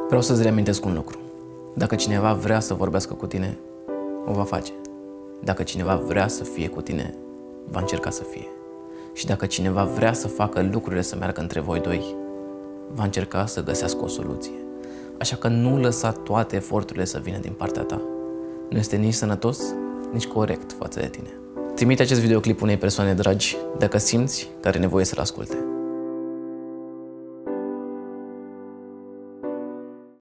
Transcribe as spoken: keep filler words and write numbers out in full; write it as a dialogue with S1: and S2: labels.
S1: Vreau să-ți reamintesc un lucru. Dacă cineva vrea să vorbească cu tine, o va face. Dacă cineva vrea să fie cu tine, va încerca să fie. Și dacă cineva vrea să facă lucrurile să meargă între voi doi, va încerca să găsească o soluție. Așa că nu lăsa toate eforturile să vină din partea ta. Nu este nici sănătos, nici corect față de tine. Trimite acest videoclip unei persoane dragi dacă simți că are nevoie să-l asculte.